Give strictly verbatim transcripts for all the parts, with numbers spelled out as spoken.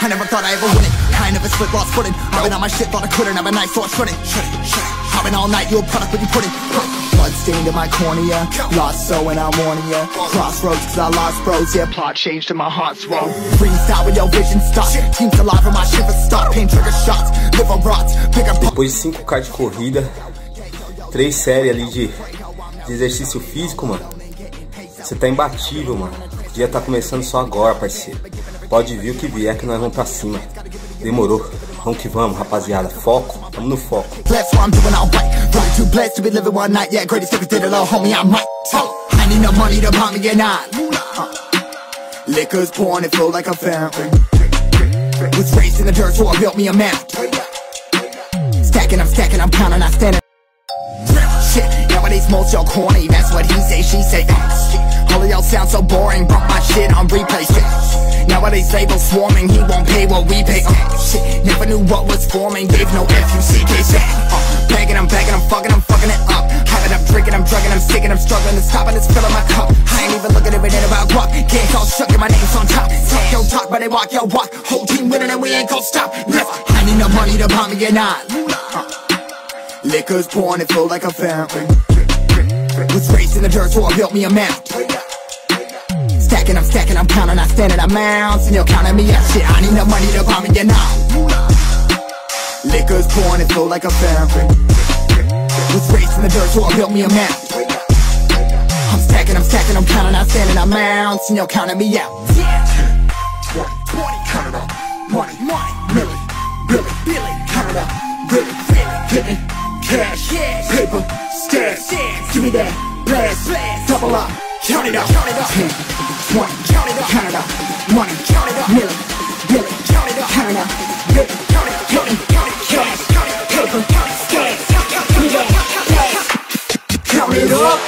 never thought I ever win it. I never split, lost footing. I've been on my shit, thought I couldn't. Have a night, so I shouldn't. I've been all night, you a product when you put it. Blood stained in my cornea, lost so and I'm warning ya. Crossroads cause I lost bros, yeah, plot changed and my heart's wrong. Freestyle with your vision stop, teams alive and my shit for stop. Pain trigger shots, liver rots, bigger. Depois de cinco K de corrida, três séries ali de, de exercício físico, mano, você tá imbatível, mano. O dia tá começando só agora, parceiro. Pode vir o que vier que nós vamos pra cima. Demorou. Vamos que vamos, rapaziada. Foco. Tamo no foco. Liquor's pouring, it flow like a fountain. Was raised in the dirt, so I built me a mountain. Stacking, I'm stacking, I'm counting, I stand. Shit, nowadays most y'all corny. That's what he say, she say. All of y'all sound so boring. Bump my shit on replay. Shit. Nowadays labels swarming. He won't pay what we pay. Uh, shit, never knew what was forming. Gave no F U C K. Uh, begging, I'm begging, I'm fucking, I'm fucking it up. Having, I'm drinking, I'm drugging, I'm sticking, I'm struggling to stop it. It's filling my cup. I ain't even looking every day about guap. Games all shook and my name's on top. Talk yo talk, but they walk yo walk. Whole team winning and we ain't gon' stop. Never. I need no money to buy me a nine. Uh, Liquor's pouring, it flow like a fountain. Was raised in the dirt, so I built me a mountain. Stacking, I'm stacking, I'm counting, I stand at amounts. And you're counting me out, shit, I need no money to buy me a now. Liquor's pouring, it flow like a fountain. Was raised in the dirt, so I built me a mountain. I'm stacking, I'm stacking, I'm counting, I stand at amounts. And you're counting me out. twenty, twenty, count it up. Money, money, million, billy, billy, count it up. Really, really, getting cash, yeah, paper, stacks, give me that blast, blast, double up, count it up, count it up, ten, twenty, count it up, count it up, money, count it up, million, billion, count it up, count it up, billion, count it up, count it, count it, cash, count it, paper, count it, stacks, give me that blast, count it up.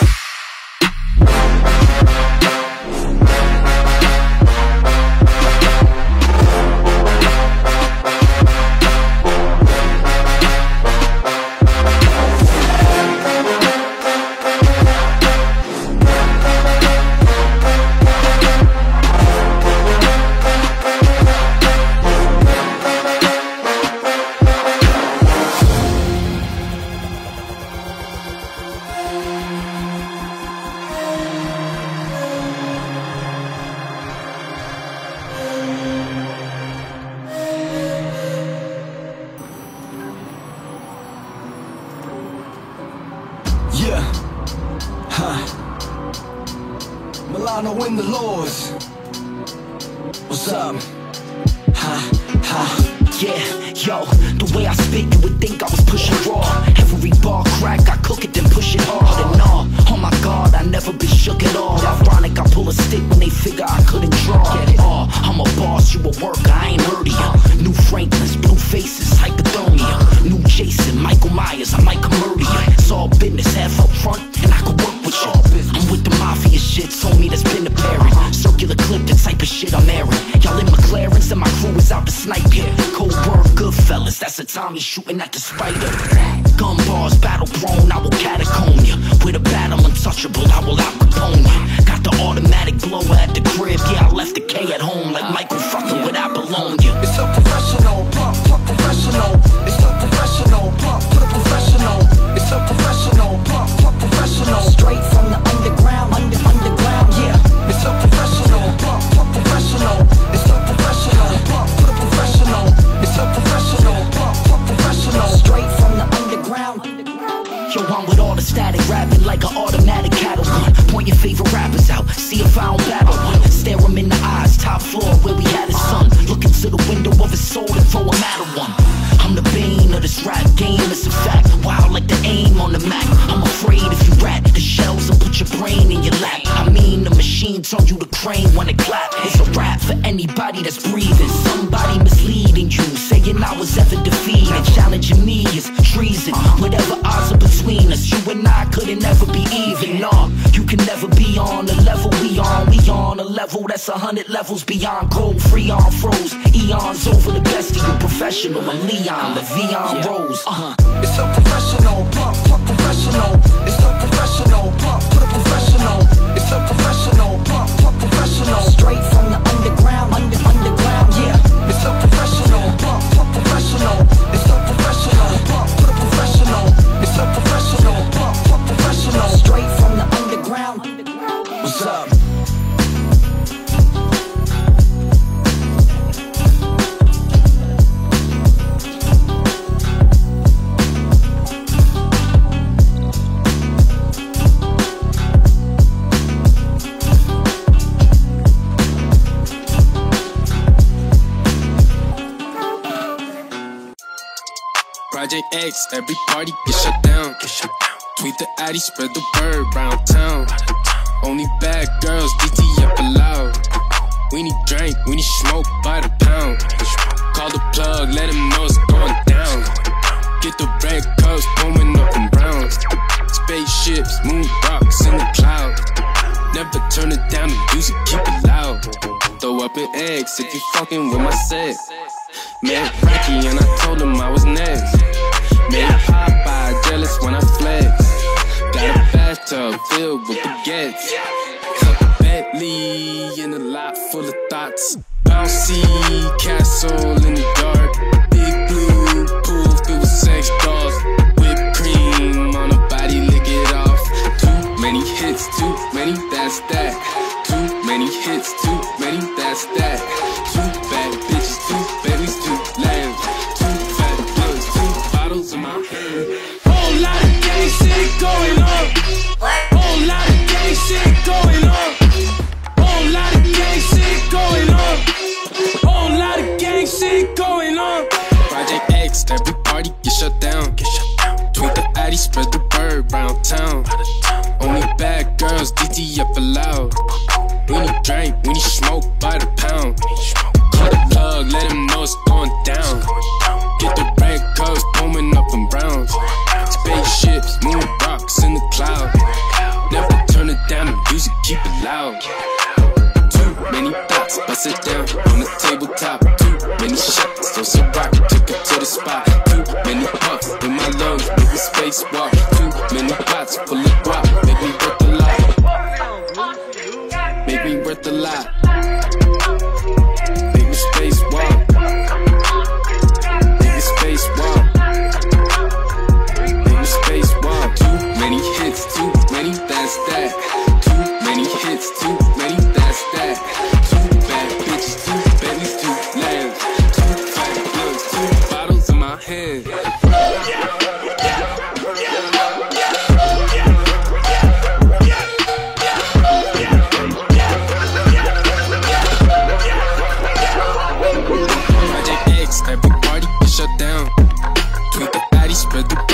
Yeah, huh. Milano in the Lords. What's up? Huh, huh. Yeah, yo, the way I spit, you would think I was pushing raw. Every bar crack, I cook it, then push it hard. And all, oh my God, I never been shook at all. Ironic, I pull a stick when they figure I couldn't draw. Oh, I'm a boss, you a worker, I ain't heard of ya. New Franklin's, blue faces, hypothermia. New Jason, Michael Myers, I might come murder ya. It's all business, half up front, and I can work with ya. I'm with the mafia shit, told me that's been apparent. Circular clip, the type of shit I'm airing. Y'all in McLaren's and my crew is out to snipe ya. Cold word, good fellas, that's a Tommy shooting at the spider. Gun bars, battle prone, I will catacomb ya. With a battle untouchable, I will out Capone ya. Got the automatic blower at the crib, yeah, I left the K at home like Michael fucking with Apollonia. It's a professional, pump, pump professional. It's a professional, pump, put a professional. It's a professional, pump, pump professional. Straight from the underground, under, underground, yeah. It's a professional, pump, pump professional. It's a professional, pump, put a professional. It's a professional, pump, pump professional. Straight from the underground. Yo, I'm with all the static, rapping like an automatic cattle gun. Point your favorite rappers out, see if I don't battle one. Stare him in the eyes, top floor where we had his son. Look into the window of his soul and throw him at a one. I'm the bane of this rap game, it's a fact. Wild like the aim on the Mac. I'm afraid if you rat the shells will put your brain in your lap. I mean the machine turn you to crane when it clap. It's a rap for anybody that's breathing. Somebody misleading you, saying I was ever defeated. Challenging me is treason. Whatever odds are between us, you and I couldn't ever be even. No, you can never be on the level we on. We on a level that's a hundred levels beyond gold. Free on froze, eons over the best of you. Professional, I'm Leon, the Vion Rose. Uh-huh. It's a professional, pump, pump professional. It's a professional, pump, put a professional. It's a professional, pump, pump professional. Straight from the underground, under, underground, yeah. It's a professional. Project X, every party get shut down. Tweet the addy, spread the word round town. Only bad girls, D T F allowed. We need drink, we need smoke by the pound. Call the plug, let him know it's going down. Get the red cups, booming up in browns. Spaceships, moon rocks in the cloud. Never turn it down, the music keep it loud. Throw up an X if you fucking with my set. Man, Rocky and I told him I was next. Man, Popeye jealous when I flex. Got a bathtub filled with baguettes. Bentley in a lot full of thoughts. Bouncy castle in the dark. Big blue pool filled with sex dolls. Whipped cream on her body, lick it off. Too many hits, too many, that's that. Too many hits, too many, that's that. Two bad bitches, two babies, two lambs. Two fat bloods, two bottles in my hand. Whole lot of gay shit going on. Whole lot of gay shit going on. Whole lot of gay shit going on. Whole lot of gang shit going on. Project X, every party get shut down. Tweet the addy, spread the word round town. Only bad girls, D T F allowed. We need drink, we need smoke by the pound. Call the plug, let him know it's going down. Get the red cups, booming up in browns. Spaceships, moon rocks in the cloud. Never turn it down, the music keep it loud. Too many thoughts, bust it down on the tabletop. Too many shots, throw some rock, took it to the spot. Too many puffs in my lungs, make me spacewalk. Too many pots full of guap, make me worth a lot. Make me worth a lot. Make me spacewalk. Make me spacewalk. Make me spacewalk. Too many hits, too many, that's that. Too many hits, too many, that's that. Two bad bitches, two babies, two lambs. Two fat bloods, two bottles in my hand. Project X, every party get shut down. Tweet the addy, spread the